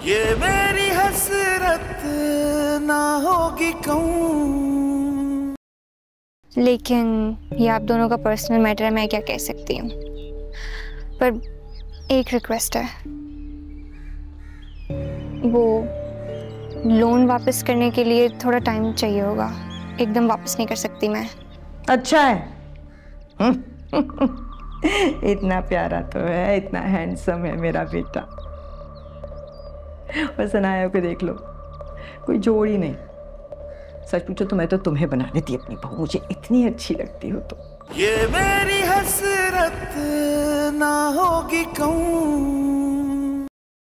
ये मेरी हसरत ना होगी कहूँ। लेकिन ये आप दोनों का पर्सनल मैटर है, मैं क्या कह सकती हूँ। पर एक रिक्वेस्ट है, वो लोन वापस करने के लिए थोड़ा टाइम चाहिए होगा, एकदम वापस नहीं कर सकती मैं। अच्छा है। इतना प्यारा तो है, इतना हैंडसम है मेरा बेटा। और सनाया को देख लो, कोई जोड़ ही नहीं। सच पूछो तो मैं तो तुम्हें बना लेती अपनी बहू, मुझे इतनी अच्छी लगती हो तो। ये मेरी हसरत ना होगी कहूँ।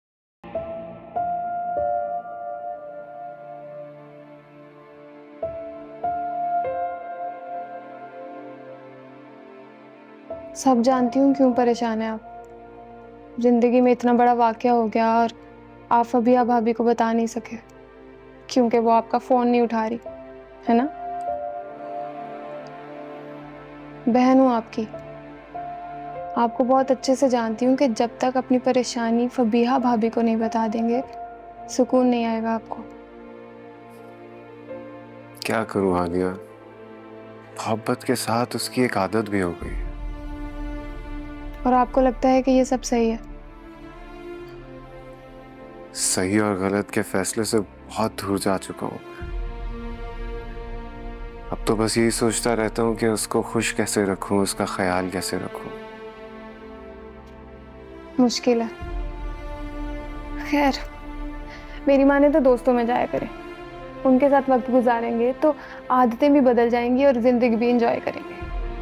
सब जानती हूँ क्यों परेशान है आप। जिंदगी में इतना बड़ा वाकया हो गया और आप फबिहा भाभी को बता नहीं सके क्योंकि वो आपका फोन नहीं उठा रही है ना। बहन हूँ आपकी, आपको बहुत अच्छे से जानती हूँ कि जब तक अपनी परेशानी फबिहा भाभी को नहीं बता देंगे सुकून नहीं आएगा आपको। क्या करूं हानिया, मोहब्बत के साथ उसकी एक आदत भी हो गई। और आपको लगता है कि ये सब सही है? सही और गलत के फैसले से बहुत दूर जा चुका हूं। अब तो बस यही सोचता रहता हूं कि उसको खुश कैसे रखूं, उसका ख्याल कैसे रखूं। मुश्किल है। खैर, मेरी माँ ने तो दोस्तों में जाया करें, उनके साथ वक्त गुजारेंगे तो आदतें भी बदल जाएंगी और जिंदगी भी एंजॉय करेंगे।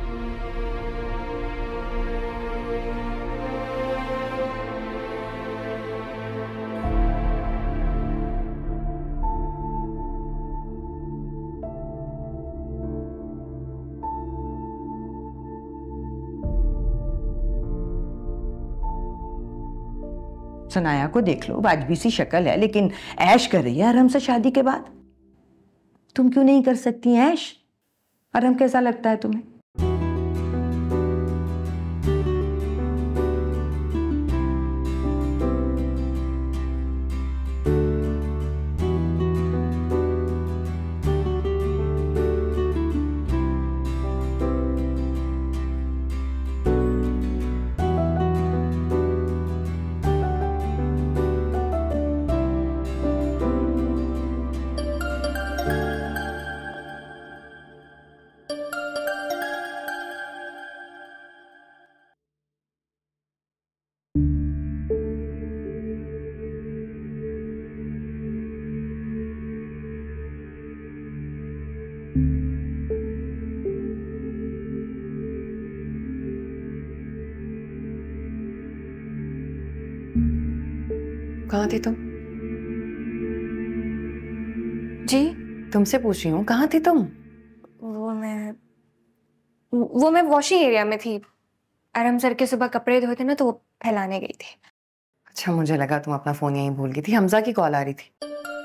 सनाया को देख लो, वाजबी सी शक्ल है लेकिन ऐश कर रही है आराम से शादी के बाद। तुम क्यों नहीं कर सकती ऐश? आराम कैसा लगता है तुम्हें? कहाँ थी तुम? जी? तुमसे पूछ रही हूँ, कहाँ थी तुम? वो मैं वॉशिंग एरिया में थी। आराम सर के सुबह कपड़े धोए थे ना, तो वो फैलाने गई थी। अच्छा, मुझे लगा तुम अपना फोन यहीं भूल गई थी। हमजा की कॉल आ रही थी।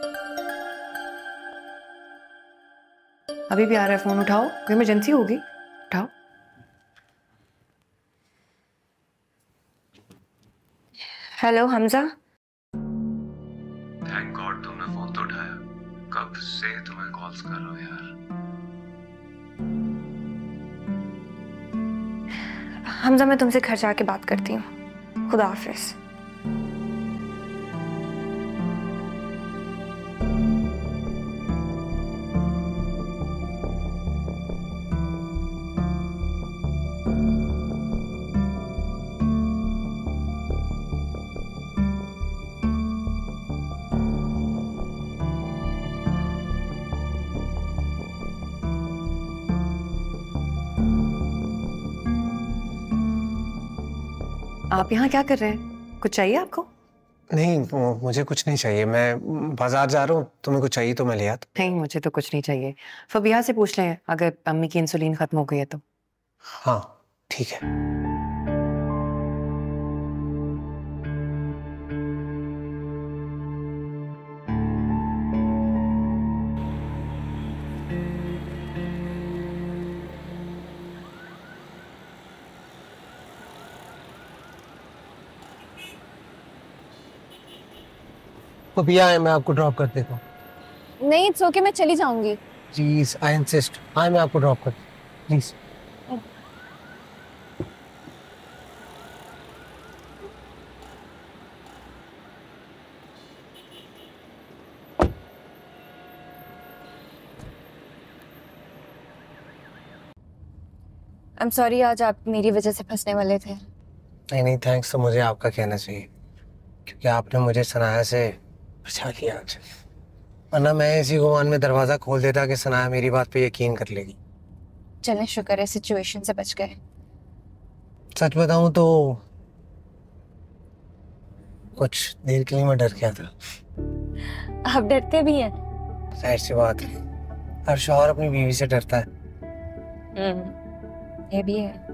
अभी भी आ रहा है, फोन उठाओ, कोई इमरजेंसी होगी, उठाओ। हेलो हमजा। थैंक गॉड तुमने फोन तो उठाया। कब से तुम्हें कॉल्स कर रहा हूं यार। हमजा, मैं तुमसे घर जाके बात करती हूँ। खुदा हाफिज। आप यहाँ क्या कर रहे हैं? कुछ चाहिए आपको? नहीं, मुझे कुछ नहीं चाहिए। मैं बाजार जा रहा हूँ, तुम्हें कुछ चाहिए तो मैं ले आता। नहीं, मुझे तो कुछ नहीं चाहिए। फबिहा से पूछ लें अगर अम्मी की इंसुलिन खत्म हो गई है तो। हाँ ठीक है। पपिया है, मैं आपको ड्रॉप कर देता हूँ। नहीं इट्स ओके, मैं चली जाऊंगी। प्लीज आई इंसिस्ट, आए मैं आपको ड्रॉप कर प्लीज। आई एम सॉरी, आज आप मेरी वजह से फंसने वाले थे। नहीं नहीं, थैंक्स तो मुझे आपका कहना चाहिए, क्योंकि आपने मुझे सनाया से बचा लिया आज। वरना मैं इसी गुमान में दरवाजा खोल देता कि सनाया मेरी बात पे यकीन कर लेगी। चलें, शुक्र है सिचुएशन से बच गए। सच बताऊं तो कुछ देर के लिए मैं डर गया था। आप डरते भी हैं? जाहिर सी बात है, हर शौहर अपनी बीवी से डरता है। ये भी है।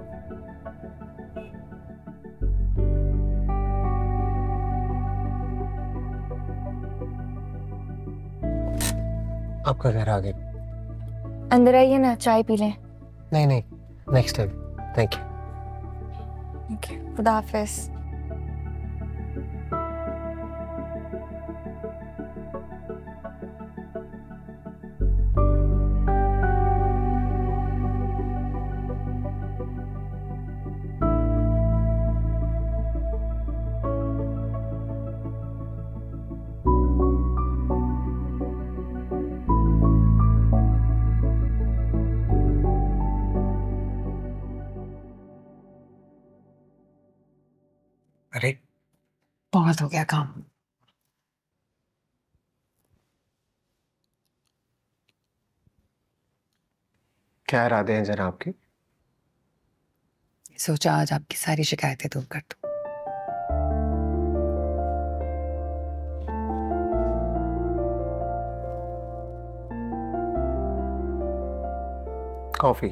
आपका घर आ गया। अंदर आइए ना, चाय पी लें। नहीं नहीं, next time. Thank you. Okay, खुदा हाफिज। अरे बहुत हो गया काम। क्या इरादे हैं जरा आपके? सोचा आज आपकी सारी शिकायतें दूर कर दूं। कॉफी।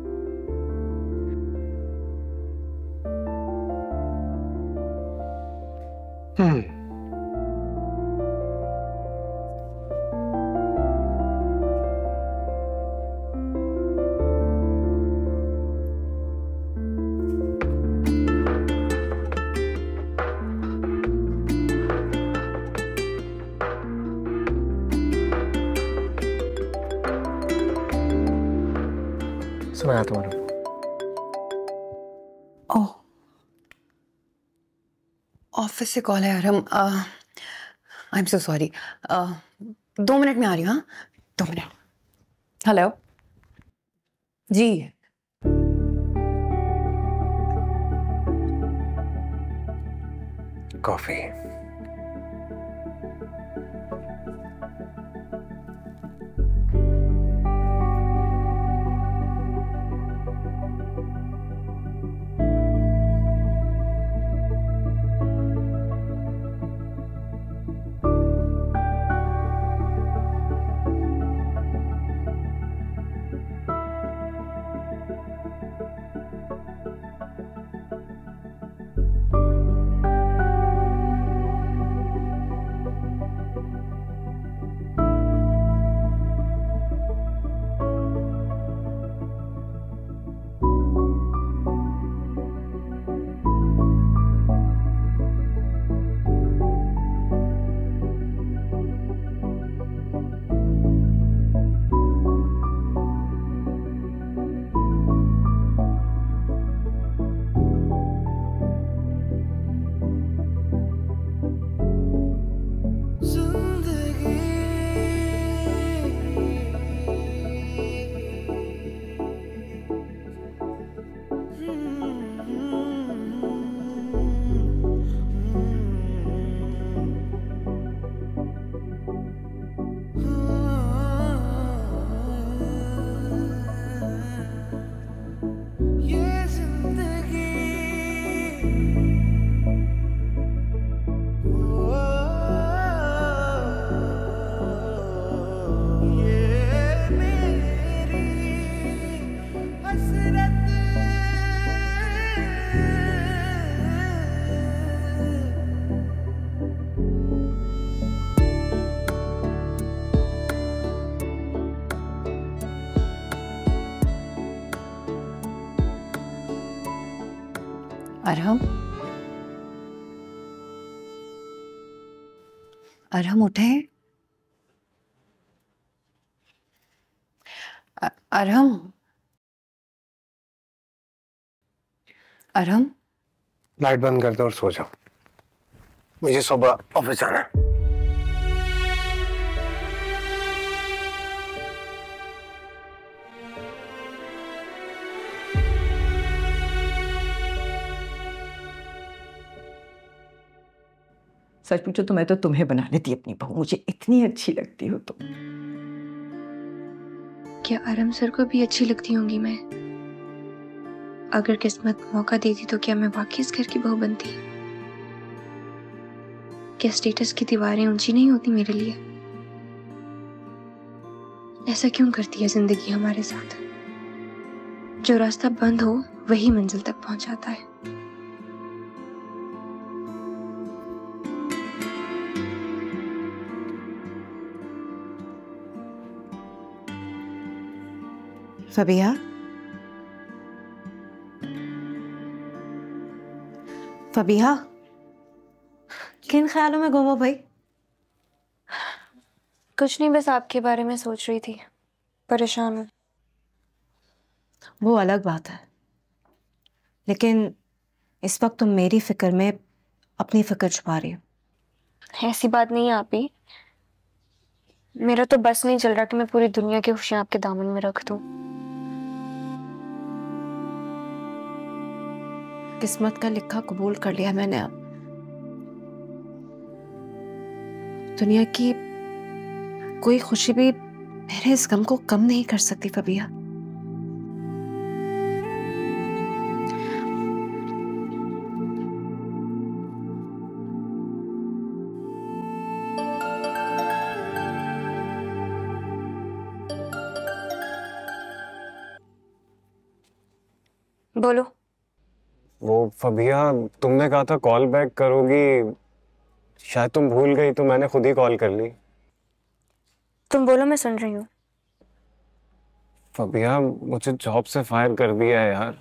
सुनाया तुम्हारा? ओह, ऑफिस से कॉल है यार। I am so sorry. 2 minute में आ रही हूँ। हाँ, 2 minute. Hello ji. Coffee. Arham, Arham उठे? अरहम, अरहम, लाइट बंद कर दो और सो जाओ, मुझे सुबह ऑफिस जाना है। सच पूछो तो मैं तो तुम्हें बना लेती अपनी बहू, मुझे इतनी अच्छी लगती हो तुम। क्या अरहम सर को भी अच्छी लगती होंगी मैं? अगर किस्मत मौका देती तो क्या मैं वाकई इस घर की बहू बनती? क्या स्टेटस की दीवारें ऊंची नहीं होती मेरे लिए? ऐसा क्यों करती है जिंदगी हमारे साथ? जो रास्ता बंद हो वही मंजिल तक पहुंचाता है। फबिहा, फबिहा, किन ख्यालों में गुम हो भाई? कुछ नहीं, बस आपके बारे में सोच रही थी, परेशान हूँ। वो अलग बात है, लेकिन इस वक्त तुम मेरी फिक्र में अपनी फिक्र छुपा रही हो। ऐसी बात नहीं है आप ही, मेरा तो बस नहीं चल रहा कि मैं पूरी दुनिया की खुशियां आपके दामन में रख दूं। किस्मत का लिखा कबूल कर लिया मैंने। अब दुनिया की कोई खुशी भी मेरे इस गम को कम नहीं कर सकती फबिहा। बोलो। वो फबिहा, तुमने कहा था कॉल बैक करोगी, शायद तुम भूल गई तो मैंने खुद ही कॉल कर ली। तुम बोलो, मैं सुन रही हूँ। फबिहा, मुझे जॉब से फायर कर दिया है यार,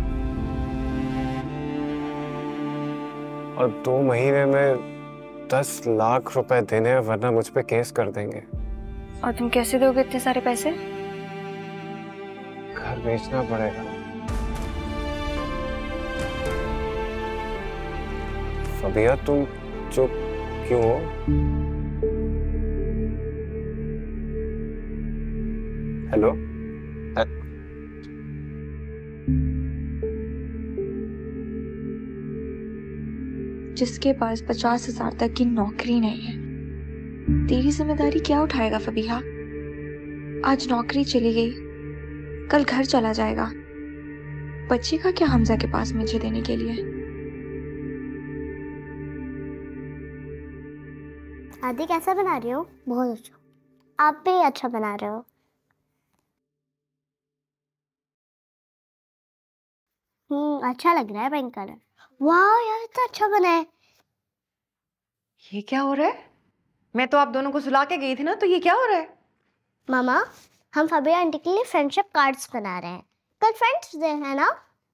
और 2 महीने में 10 लाख रुपए देने हैं, वरना मुझ पे केस कर देंगे। और तुम कैसे दोगे इतने सारे पैसे? घर बेचना पड़ेगा। फबिहा, तुम चुप क्यों हो? हेलो? जिसके पास 50,000 तक की नौकरी नहीं है, तेरी जिम्मेदारी क्या उठाएगा फबीहा? आज नौकरी चली गई, कल घर चला जाएगा, बचेगा क्या हमजा के पास मुझे देने के लिए? आदि कैसा बना रही हो? बहुत अच्छा। आप भी अच्छा बना रहे हो। अच्छा लग रहा है पिंक कलर। वाह यार, इतना अच्छा बना है। ये क्या हो रहा है? मैं तो आप दोनों को सुला के गई थी ना, तो ये क्या हो रहा है? मामा, हम फबिहा आंटी के लिए फ्रेंडशिप कार्ड्स बना रहे हैं। कल फ्रेंड्स डे है ना?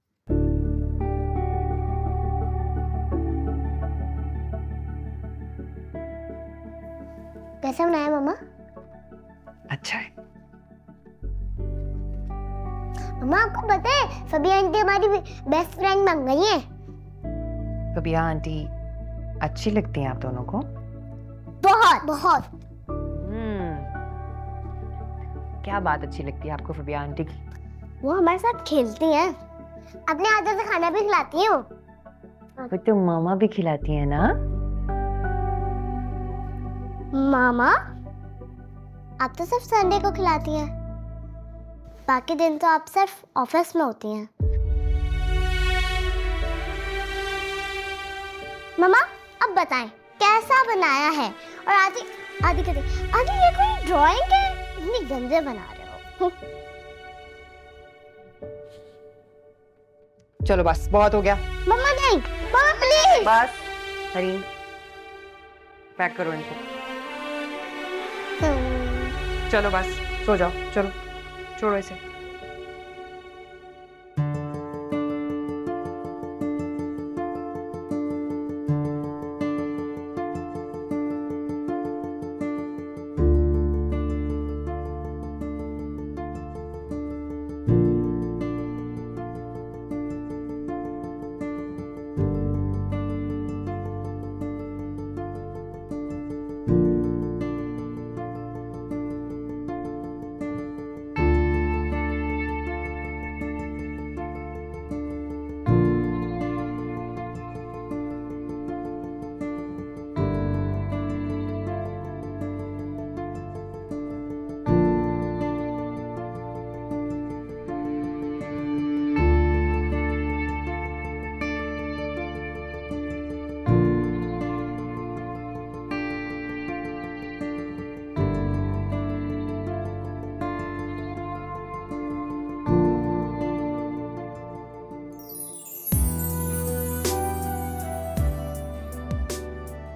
कैसे बनाया मामा? अच्छा है। मामा, आपको पता है फबिहा आंटी हमारी बेस्ट फ्रेंड बन गई है। फबिहा आंटी अच्छी लगती हैं आप दोनों को? बहुत बहुत। क्या बात अच्छी लगती है आपको फबिहा आंटी की? वो हमारे साथ खेलती हैं, अपने हाथों से खाना भी खिलाती हैं। वो तो मामा भी खिलाती है ना? मामा, आप तो सिर्फ संडे को खिलाती हैं, बाकी दिन तो आप सिर्फ ऑफिस में होती हैं। मामा, अब बताएं कैसा बनाया है? और आदि कहते, आदि ये कोई ड्राइंग है? इतनी गंदे बना रहे हो। चलो बस, बहुत हो गया। मम्मा नहीं, मम्मा प्लीज। बस हरीन, पैक करो इनको। चलो बस, सो जाओ, चलो छोड़ो इसे।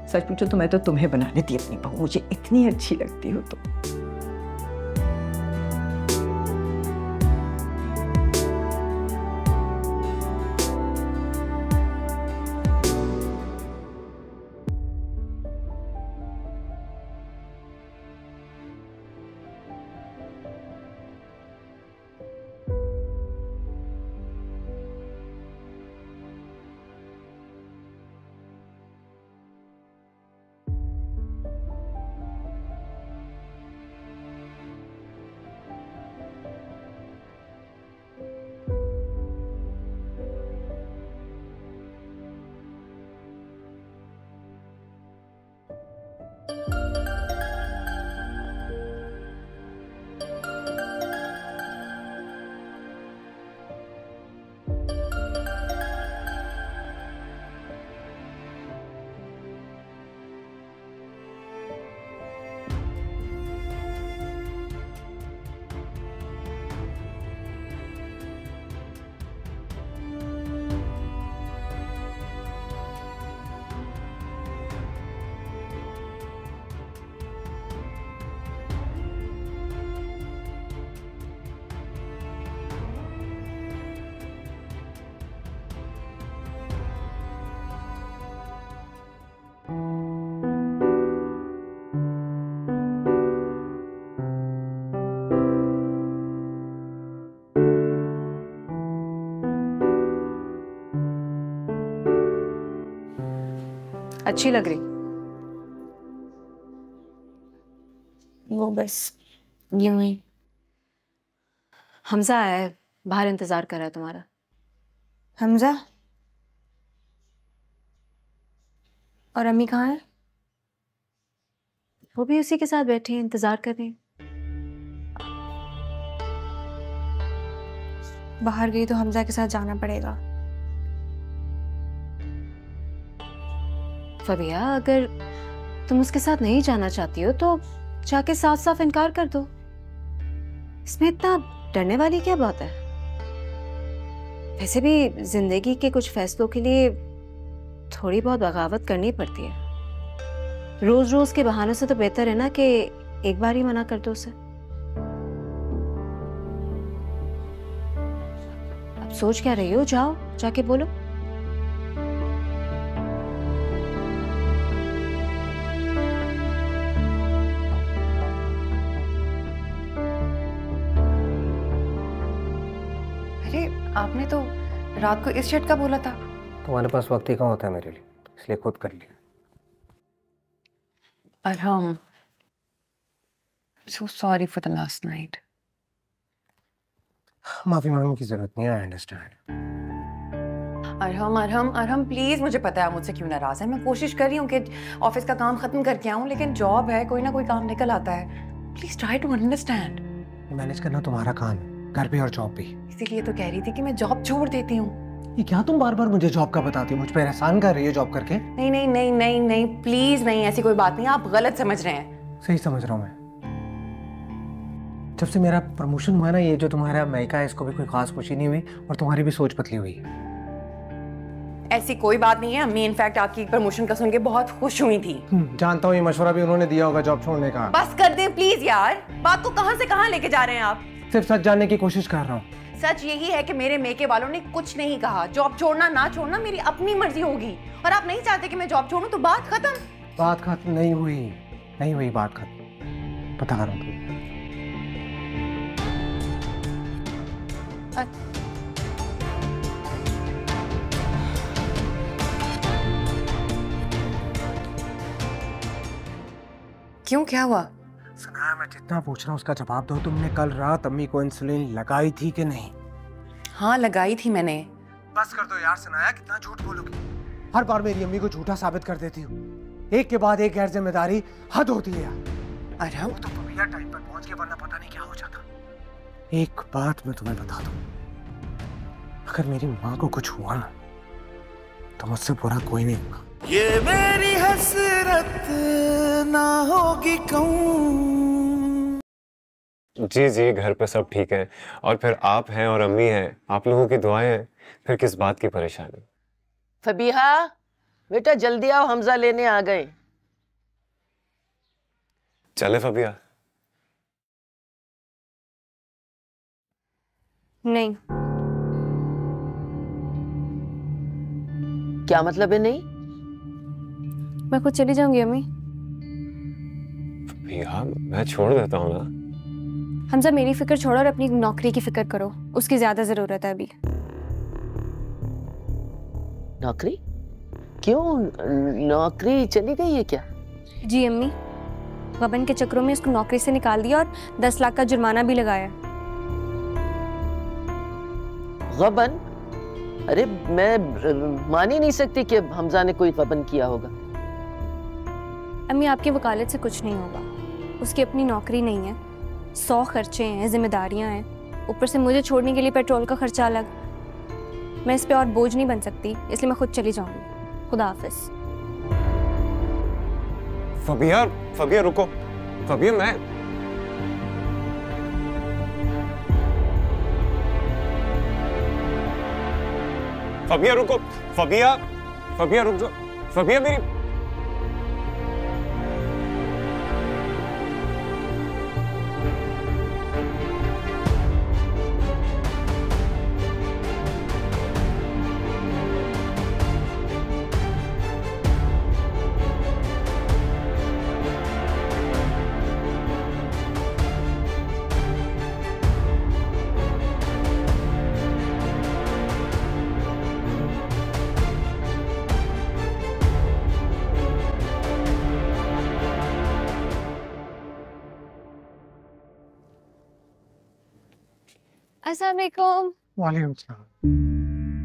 सच पूछो तो मैं तो तुम्हें बना लेती अपनी बहू, मुझे इतनी अच्छी लगती हो तुम। अच्छी लग रही। वो बस यूं ही। हमजा आया है, बाहर इंतजार कर रहा है तुम्हारा। हमजा? और अम्मी कहाँ है? वो भी उसी के साथ बैठी है, इंतजार कर रही है। बाहर गई तो हमजा के साथ जाना पड़ेगा। फबिया, अगर तुम उसके साथ नहीं जाना चाहती हो तो जाके साफ साफ इनकार कर दो। इसमें इतना डरने वाली क्या बात है? वैसे भी जिंदगी के कुछ फैसलों के लिए थोड़ी बहुत बगावत करनी पड़ती है। रोज रोज के बहानों से तो बेहतर है ना कि एक बार ही मना कर दो उसे। अब सोच क्या रही हो? जाओ जाके बोलो। आपने तो रात को इस शर्ट का बोला था। तुम्हारे पास वक्त ही कहाँ होता है मेरे लिए, इसलिए खुद कर लिया। Arham, so sorry for the last night. माफी मांगने की जरूरत नहीं है, I understand. Arham Arham Arham please, मुझे पता है आप मुझसे क्यों नाराज है। मैं कोशिश कर रही हूँ कि ऑफिस का काम खत्म करके आऊँ, लेकिन जॉब है, कोई ना कोई काम निकल आता है। Please try to understand. Manage करना तुम्हारा काम है, घर भी और जॉब भी। इसीलिए तो कह रही थी कि मैं जॉब छोड़ देती हूँ। ये क्या तुम बार बार मुझे जॉब का बताती हो? मुझ पर एहसान कर रही है जॉब करके? नहीं नहीं नहीं नहीं नहीं, प्लीज नहीं, ऐसी कोई बात नहीं, आप गलत समझ रहे हैं। सही समझ रहा हूँ मैं। जब से मेरा प्रमोशन हुआ ना, ये जो तुम्हारा मायका है इसको भी कोई खास खुशी नहीं हुई और तुम्हारी भी सोच पतली हुई। ऐसी कोई बात नहीं है। अम्मी इनफैक्ट आपकी प्रमोशन का सुन के बहुत खुश हुई थी। जानता हूँ, ये मशवरा भी उन्होंने दिया होगा जॉब छोड़ने का। बस कर दें प्लीज यार, बात को कहां से कहां लेके जा रहे हैं आप। सिर्फ सच जानने की कोशिश कर रहा हूँ। सच यही है कि मेरे मेके वालों ने कुछ नहीं कहा। जॉब छोड़ना ना छोड़ना मेरी अपनी मर्जी होगी, और आप नहीं चाहते कि मैं जॉब छोड़ूं तो बात खत्म। बात खत्म नहीं हुई, नहीं हुई बात खत्म। बता रहा हूँ। क्यों, क्या हुआ? सना, मैं जितना पूछ रहा हूँ उसका जवाब दो। तुमने कल रात अम्मी को इंसुलिन लगाई थी कि नहीं? हाँ लगाई थी मैंने। बस कर दो यार सनाया, कितना झूठ बोलोगी? हर बार मेरी अम्मी को झूठा साबित कर देती हूँ। एक के बाद एक गैर जिम्मेदारी हद होती है यार। अरे वो तो भैया टाइम पर पहुंच के, वरना पता नहीं क्या हो जाता। एक बात मैं तुम्हें बता दूं, अगर मेरी माँ को कुछ हुआ ना तो मुझसे बुरा कोई नहीं होगा। ये मेरी हसरत ना होगी कौन। जी जी, घर पे सब ठीक है, और फिर आप हैं और अम्मी हैं, आप लोगों की दुआएं हैं, फिर किस बात की परेशानी। फबीहा बेटा जल्दी आओ, हमजा लेने आ गए। चले फबिया? नहीं। क्या मतलब है नहीं? मैं खुद चली जाऊंगी अम्मी। फबिया मैं छोड़ देता हूँ ना। हमजा मेरी फिक्र छोड़ो और अपनी नौकरी की फिक्र करो, उसकी ज्यादा जरूरत है अभी। नौकरी? क्यों, नौकरी चली गई है क्या? जी अम्मी, गबन के चक्रों में उसको नौकरी से निकाल दिया और 10 लाख का जुर्माना भी लगाया। गबन? अरे मैं मान ही नहीं सकती कि हमजा ने कोई गबन किया होगा। अम्मी आपकी वकालत से कुछ नहीं होगा, उसकी अपनी नौकरी नहीं है, 100 खर्चे हैं, जिम्मेदारियां हैं, ऊपर से मुझे छोड़ने के लिए पेट्रोल का खर्चा अलग। मैं इस पे और बोझ नहीं बन सकती, इसलिए मैं खुद चली जाऊंगी। खुदा हाफिज। फबिया, फबिया रुको। फबिया मैं फबिया रुको। फबिया, फबिया रुक जाओ। फबिया मेरी अस्सलाम वालेकुम। वालेकुम सलाम।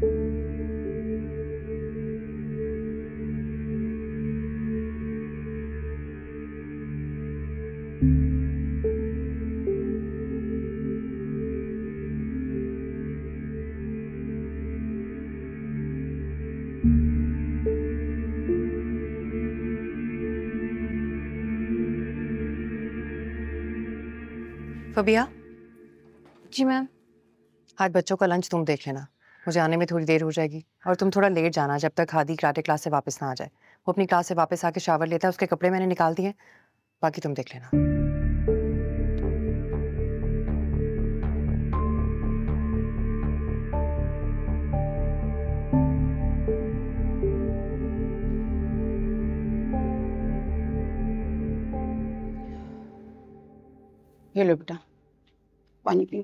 फबिया, जी मैम। आज बच्चों का लंच तुम देख लेना, मुझे आने में थोड़ी देर हो जाएगी। और तुम थोड़ा लेट जाना जब तक हादी कराटे क्लास से वापस ना आ जाए। वो अपनी क्लास से वापस आके शावर लेता है, उसके कपड़े मैंने निकाल दिए, बाकी तुम देख लेना। ये लो बेटा, पानी पियो।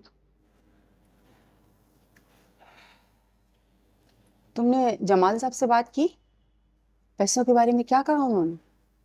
तुमने जमाल साहब से बात की? पैसों के बारे में क्या कहा उन्होंने?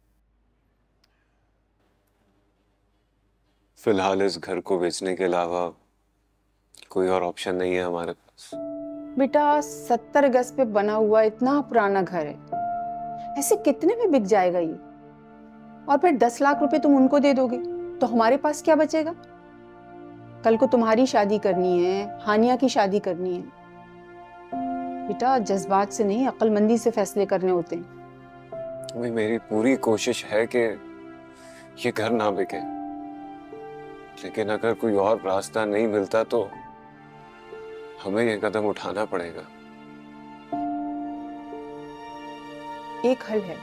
फिलहाल इस घर को बेचने के अलावा कोई और ऑप्शन नहीं है हमारे पास। बेटा 70 गज पे बना हुआ इतना पुराना घर है, ऐसे कितने में बिक जाएगा ये? और फिर 10 लाख रुपए तुम उनको दे दोगे तो हमारे पास क्या बचेगा? कल को तुम्हारी शादी करनी है, हानिया की शादी करनी है। बेटा जज्बात से नहीं, अक्लमंदी से फैसले करने होते हैं। मेरी पूरी कोशिश है कि ये घर ना बिके, लेकिन अगर कोई और रास्ता नहीं मिलता तो हमें ये कदम उठाना पड़ेगा। एक हल है।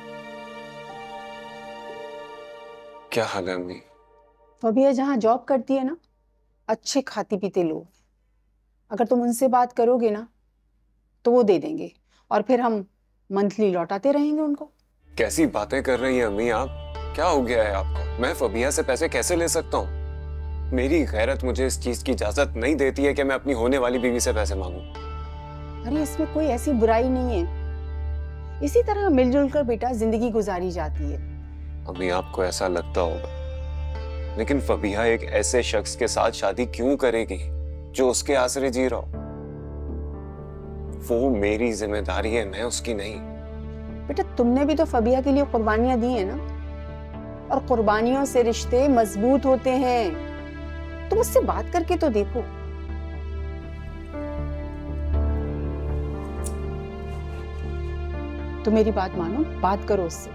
क्या हल है अम्मी? फबिया जहाँ जॉब करती है ना, अच्छे खाती पीते लोग, अगर तुम उनसे बात करोगे ना तो वो दे देंगे और फिर हम मंथली लौटाते रहेंगे उनको। कैसी बातें कर रही हैं अम्मी आप? क्या हो गया है आपको? मैं फबिया से पैसे कैसे ले सकता हूँ? मेरी गैरत मुझे इस चीज की इजाजत नहीं देती है कि मैं अपनी होने वाली बीवी से पैसे मांगूं। अरे इसमें कोई ऐसी बुराई नहीं है, इसी तरह मिलजुल कर बेटा जिंदगी गुजारी जाती है। अम्मी आपको ऐसा लगता होगा, लेकिन फबिया एक ऐसे शख्स के साथ शादी क्यों करेगी जो उसके आसरे जी रहा हो? वो मेरी जिम्मेदारी है, मैं उसकी नहीं। बेटा तुमने भी तो फबिया के लिए कुर्बानियां दी है ना, और कुर्बानियों से रिश्ते मजबूत होते हैं। तुम उससे बात करके तो देखो। तो मेरी बात मानो, बात करो उससे।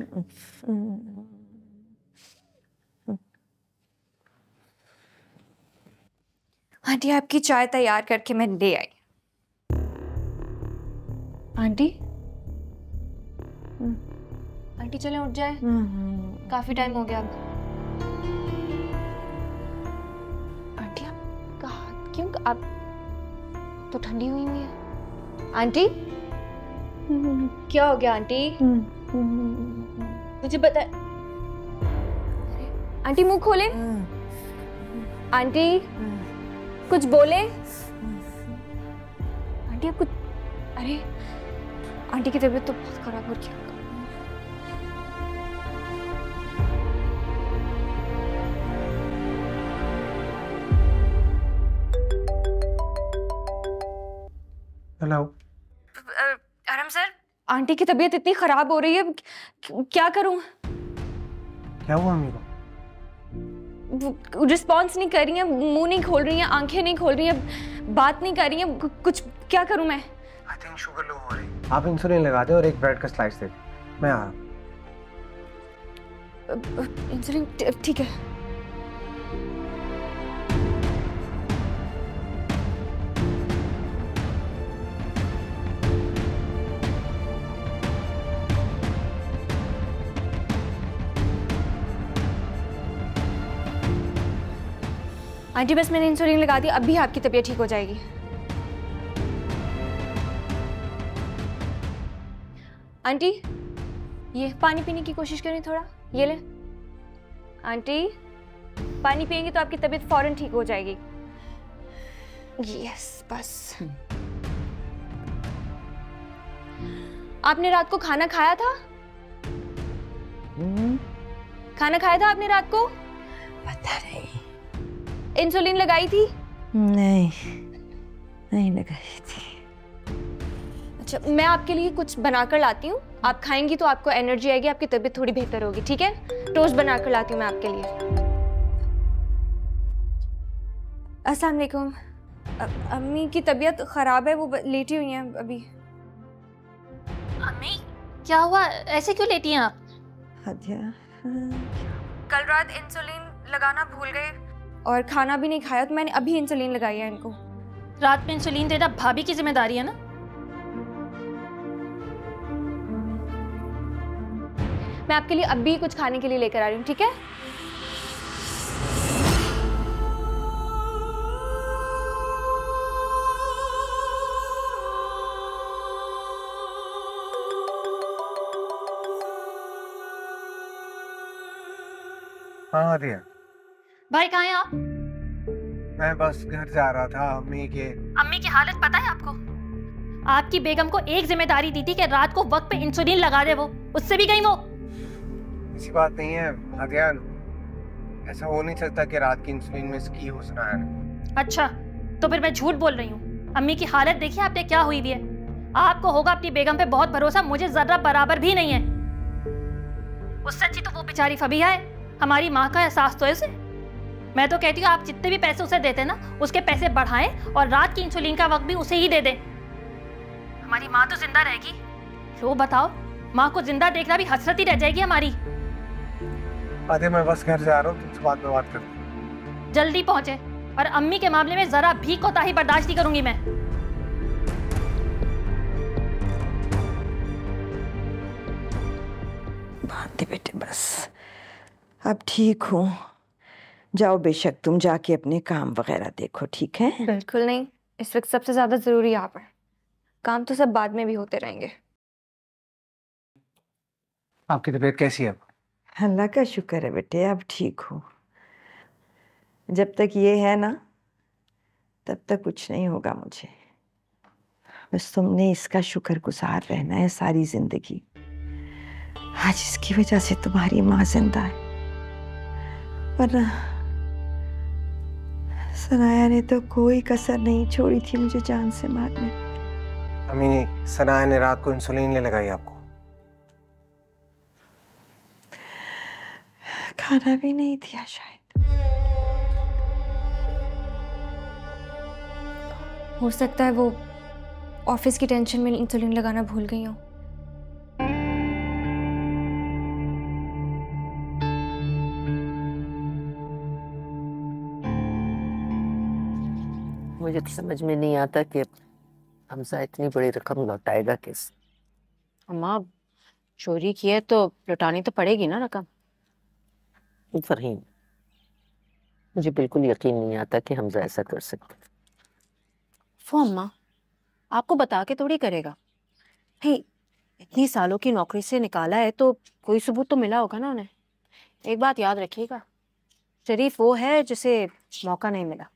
आंटी आपकी चाय तैयार करके मैं ले आई। आंटी आंटी चलें उठ जाए, काफी टाइम हो गया अब। आंटी आप कहाँ क्यों, आप तो ठंडी हुई हुई है। आंटी क्या हो गया आंटी? मुझे बता। आंटी मुंह खोले। आंटी कुछ बोले। आंटी आप कुछ, अरे आंटी की तबीयत तो बहुत खराब हो रही है। हेलो। आराम सर, आंटी की तबीयत इतनी खराब हो रही है, क्या करूं? क्या हुआ अम्मी को? रिस्पॉन्स नहीं कर रही है, मुंह नहीं खोल रही है, आंखें नहीं खोल रही है, बात नहीं कर रही है, कुछ क्या करूं मैं? आई थिंक शुगर लो हो रही है। आप इंसुलिन लगा दो और एक ब्रेड का स्लाइस दे दो, मैं आ रहा हूं। इंसुलिन ठीक है। आंटी बस मैंने इंसुलिन लगा दी, अब भी आपकी तबीयत ठीक हो जाएगी। आंटी ये पानी पीने की कोशिश करें थोड़ा, ये ले। आंटी पानी पियेंगे तो आपकी तबीयत फौरन ठीक हो जाएगी। यस बस। आपने रात को खाना खाया था? खाना खाया था आपने रात को? पता नहीं। इंसुलिन लगाई थी? नहीं, नहीं लगाई थी। अच्छा मैं आपके लिए कुछ बनाकर लाती हूँ, आप खाएंगी तो आपको एनर्जी आएगी, आपकी तबीयत थोड़ी बेहतर होगी, ठीक है? टोस्ट बनाकर लाती हूँ मैं आपके लिए। अस्सलाम वालेकुम। अम्मी की तबीयत खराब है, वो लेटी हुई हैं अभी। अम्मी क्या हुआ, ऐसे क्यों लेटी हैं आप? कल रात इंसुलिन लगाना भूल गए और खाना भी नहीं खाया, तो मैंने अभी इंसुलिन लगाई है इनको। रात में इंसुलिन देना भाभी की जिम्मेदारी है ना? मैं आपके लिए अभी कुछ खाने के लिए लेकर आ रही हूँ, ठीक है? हाँ दिया। भाई कहाँ हैं आप? मैं बस घर जा रहा था। अम्मी की हालत पता है आपको? आपकी बेगम को एक जिम्मेदारी दी थी कि रात को वक्त पे इंसुलिन लगा दे, वो उससे भी गई वो। ऐसी बात नहीं है अध्ययन, ऐसा हो नहीं सकता कि रात की इंसुलिन मिस की हो सनाया ने। अच्छा तो फिर मैं झूठ बोल रही हूँ। अम्मी की हालत देखिए आपने क्या हुई हुई है। आपको होगा अपनी बेगम पे बहुत भरोसा, मुझे जरा बराबर भी नहीं है। उससे अच्छी तो वो बेचारी फबीहा है, हमारी माँ का एहसास तो है उसे। मैं तो कहती हूँ आप जितने भी पैसे उसे देते ना, उसके पैसे बढ़ाएं और रात की इंसुलिन का वक्त भी उसे ही दे दें। हमारी माँ तो जिंदा रहेगी। लो बताओ, माँ को जिंदा देखना भी हसरत ही रह जाएगी हमारी। अरे मैं बस घर जा रहा हूँ, तुमसे बाद में बात करते हैं। जल्दी पहुंचे, और अम्मी के मामले में जरा भी कोताही बर्दाश्त नहीं करूंगी मैं। बांधे बेटे बस, अब ठीक हूँ। जाओ बेशक तुम जाके अपने काम वगैरह देखो, ठीक है? बिल्कुल नहीं, इस वक्त सबसे ज्यादा जरूरी आप है। काम तो सब बाद में भी होते रहेंगे। आपकी तबीयत कैसी है अब? अल्लाह का शुक्र है बेटे, अब ठीक हूँ। जब तक ये है ना, तब तक कुछ नहीं होगा मुझे। बस तुमने इसका शुक्रगुजार रहना है सारी जिंदगी। आज इसकी वजह से तुम्हारी माँ जिंदा है, वरना सनाया ने तो कोई कसर नहीं छोड़ी थी मुझे जान से मारने। अम्मी, सनाया ने रात को इंसुलिन ले लगाई आपको? खाना भी नहीं दिया शायद। हो सकता है वो ऑफिस की टेंशन में इंसुलिन लगाना भूल गई हूँ। मुझे तो समझ में नहीं आता कि हमजा इतनी बड़ी रकम लौटाएगा कैसे। अम्मा चोरी की है तो लौटानी तो पड़ेगी ना रकम। फरहीन, मुझे बिल्कुल यकीन नहीं आता कि हमजा ऐसा कर सकता। वो अम्मा आपको बता के थोड़ी करेगा। नहीं, इतनी सालों की नौकरी से निकाला है तो कोई सबूत तो मिला होगा ना उन्हें। एक बात याद रखिएगा, शरीफ वो है जिसे मौका नहीं मिला।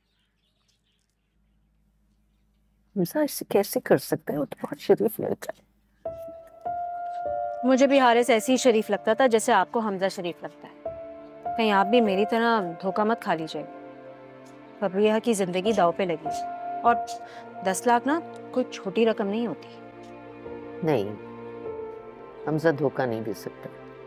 हमजा ऐसे कैसे कर सकता है? वो तो बहुत शरीफ लड़का है। मुझे भी हारिस ऐसे ही शरीफ लगता था जैसे आपको हमजा शरीफ लगता है। कहीं आप भी मेरी तरह धोखा मत खा लीजिए। फबीहा की जिंदगी दांव पे लगी और 10 लाख ना कोई छोटी रकम नहीं होती। नहीं, हमजा धोखा नहीं दे सकता।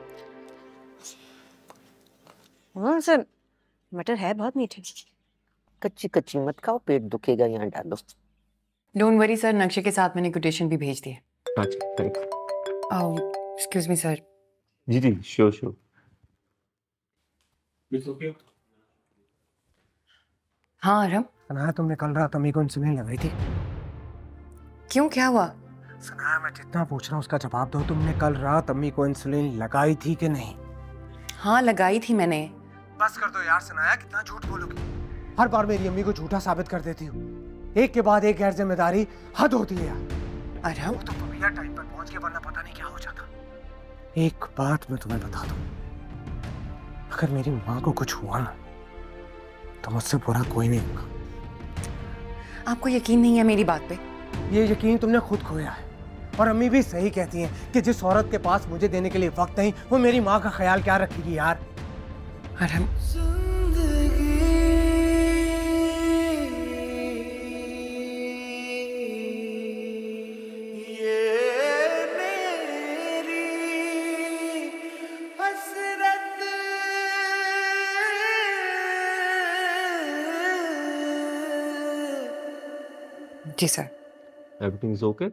सर मटर है बहुत मीठी। कच्ची कच्ची मत खाओ, पेट दुखेगा। यहाँ डालो। डोंट वरी सर, नक्शे के साथ मैंने कोटेशन भी भेज दी है। अच्छा, थैंक्स। Excuse me sir. जी जी, श्योर श्योर। हाँ अरहम, सनाया तुमने कल रात अम्मी को इंसुलिन लगाई थी? क्यों, क्या हुआ? सनाया मैं जितना पूछ रहा हूँ उसका जवाब दो। तुमने कल रात अम्मी को इंसुलिन लगाई थी कि नहीं? हाँ लगाई थी मैंने। बस कर दो यार सनाया, कितना झूठ बोलोगी? हर बार मेरी अम्मी को झूठा साबित कर देती हो। एक के बाद एक गैर जिम्मेदारी, हद होती है यार। अरहम तो भैया टाइम पर पहुंच के, वरना पता नहीं क्या हो जाता। एक बात मैं तुम्हें बता दूं, अगर मेरी माँ को कुछ हुआ ना तो मुझसे बुरा कोई नहीं होगा। आपको यकीन नहीं है मेरी बात पे? ये यकीन तुमने खुद खोया है। और अम्मी भी सही कहती हैं कि जिस औरत के पास मुझे देने के लिए वक्त नहीं, वो मेरी माँ का ख्याल क्या रखेगी यार। अरहम जी सर। Everything is okay?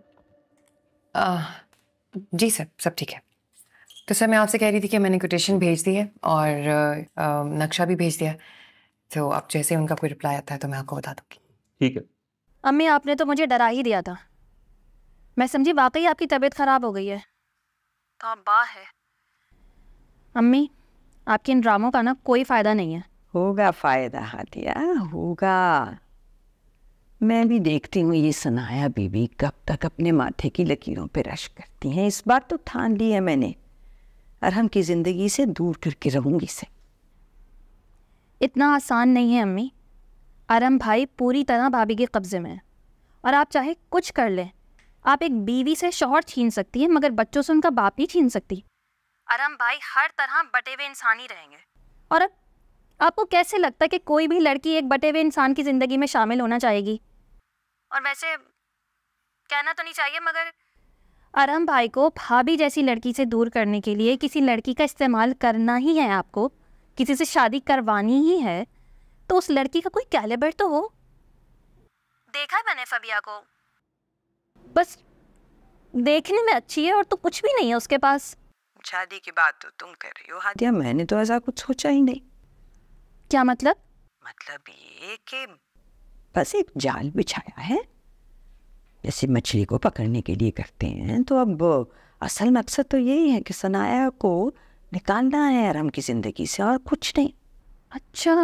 जी सर, सब ठीक है। तो सर मैं आपसे कह रही थी कि मैंने कोटेशन भेज दी है और नक्शा भी भेज दिया है। तो अब जैसे उनका कोई रिप्लाई आता है तो मैं आपको बता दूंगी। ठीक है। अम्मी आपने तो मुझे डरा ही दिया था। मैं समझी वाकई आपकी तबीयत खराब हो गई है। तो अब बा है। अम्मी आपके इन ड्रामों का ना कोई फायदा नहीं है। होगा फायदा हादिया, होगा। मैं भी देखती हूँ ये सनाया बीबी कब तक अपने माथे की लकीरों पे रश करती हैं। इस बार तो ठान ली है मैंने, अरहम की जिंदगी से दूर करके रहूंगी इसे। इतना आसान नहीं है अम्मी। अरहम भाई पूरी तरह भाभी के कब्जे में है और आप चाहे कुछ कर लें, आप एक बीवी से शौहर छीन सकती हैं मगर बच्चों से उनका बाप नहीं छीन सकती। अरहम भाई हर तरह बटे हुए इंसान ही रहेंगे। और अब आपको कैसे लगता है कि कोई भी लड़की एक बटे हुए इंसान की ज़िंदगी में शामिल होना चाहेगी? और वैसे कहना तो नहीं चाहिए मगर अरहम भाई को भाभी जैसी लड़की से दूर करने के लिए किसी लड़की का इस्तेमाल करना ही है। आपको किसी से शादी करवानी ही है तो उस लड़की का कोई कैलिबर तो हो। देखा है मैंने फबिया को, बस देखने में अच्छी है और तो कुछ भी नहीं है उसके पास। शादी की बात तो तुम कर रही हो हादिया, मैंने तो ऐसा कुछ सोचा ही नहीं। क्या मतलब? मतलब ये कि बस एक जाल बिछाया है जैसे मछली को पकड़ने के लिए करते हैं। तो अब असल मकसद तो यही है कि सनाया को निकालना है अरहम की जिंदगी से, और कुछ नहीं। अच्छा,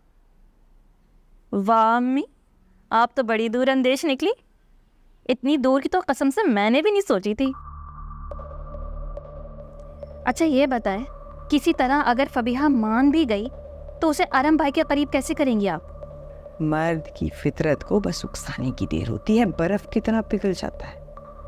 वाह अम्मी, आप तो बड़ी दूर अंदेश निकली। इतनी दूर की तो कसम से मैंने भी नहीं सोची थी। अच्छा ये बताएं, किसी तरह अगर फबीहा मान भी गई तो उसे अरहम भाई के करीब कैसे करेंगी आप? मर्द की फितरत को बस उकसाने की देर होती है, बर्फ की तरह पिघल जाता है।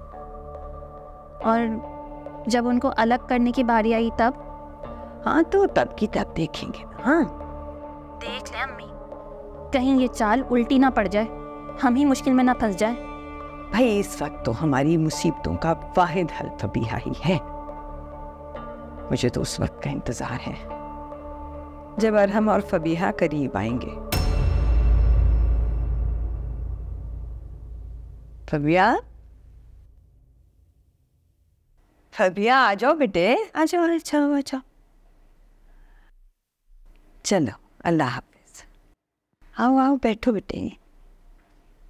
और जब उनको अलग करने की बारी आई तब? हाँ तो तब की तब देखेंगे। हाँ देख ले अम्मी, कहीं ये चाल उल्टी ना पड़ जाए, हम ही मुश्किल में ना फंस जाए। भाई इस वक्त तो हमारी मुसीबतों का वाहिद हल फबीहा ही है। मुझे तो उस वक्त का इंतजार है जब अरहम और फबीहा करीब आएंगे। फबिया, फबिया आ जाओ बेटे, आ जाओ, आ जाओ, आ जाओ। चलो अल्लाह हाफिज। आओ आओ बैठो बेटे।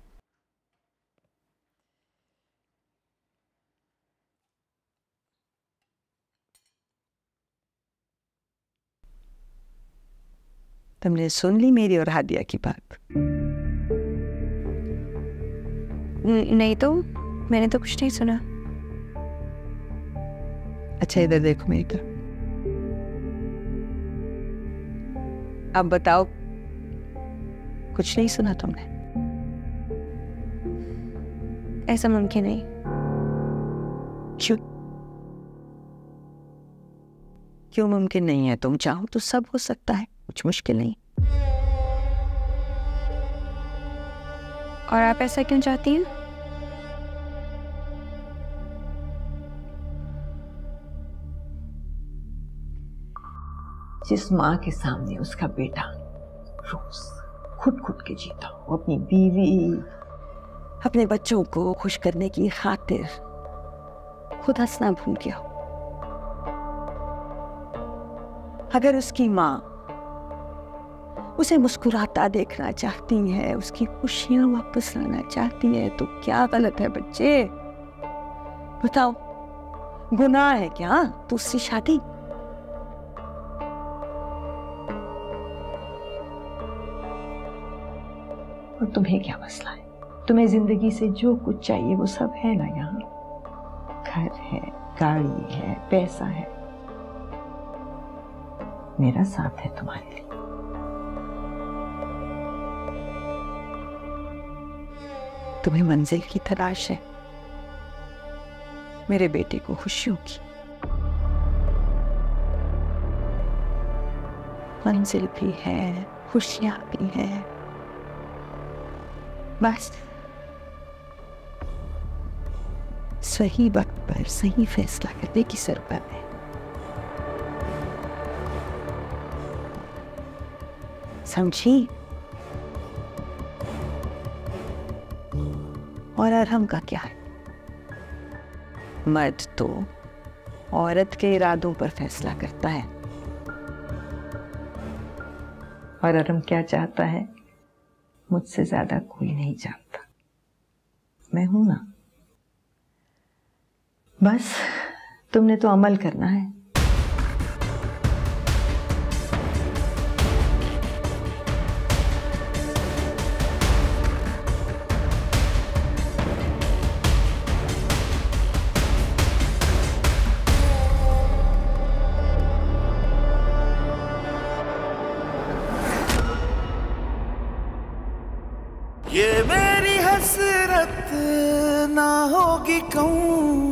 तुमने सुन ली मेरी और हादिया की बात? नहीं तो मैंने तो कुछ नहीं सुना। अच्छा इधर देखो मेरी तरफ। अब बताओ, कुछ नहीं सुना तुमने? ऐसा मुमकिन नहीं। क्यों? क्यों मुमकिन नहीं है? तुम चाहो तो सब हो सकता है, कुछ मुश्किल नहीं। और आप ऐसा क्यों चाहती हैं? जिस माँ के सामने उसका बेटा रोज खुद खुद के जीता हो, अपनी बीवी, अपने बच्चों को खुश करने की खातिर खुद हंसना भूल गया हो, अगर उसकी माँ उसे मुस्कुराता देखना चाहती है, उसकी खुशियां वापस लाना चाहती है, तो क्या गलत है बच्चे? बताओ, गुनाह है क्या तो उससे शादी? और तुम्हें क्या मसला है? तुम्हें जिंदगी से जो कुछ चाहिए वो सब है ना यहाँ। घर है, गाड़ी है, पैसा है। मेरा साथ है तुम्हारे लिए। तुम्हें मंजिल की तलाश है, मेरे बेटे को खुशियों की। मंजिल भी है, खुशियां भी हैं, बस सही वक्त पर सही फैसला करने की जरूरत है। समझी? और अरहम का क्या है? मर्द तो औरत के इरादों पर फैसला करता है, और अरहम क्या चाहता है मुझसे ज्यादा कोई नहीं जानता। मैं हूं ना। बस तुमने तो अमल करना है। ये मेरी हसरत ना होगी कहूँ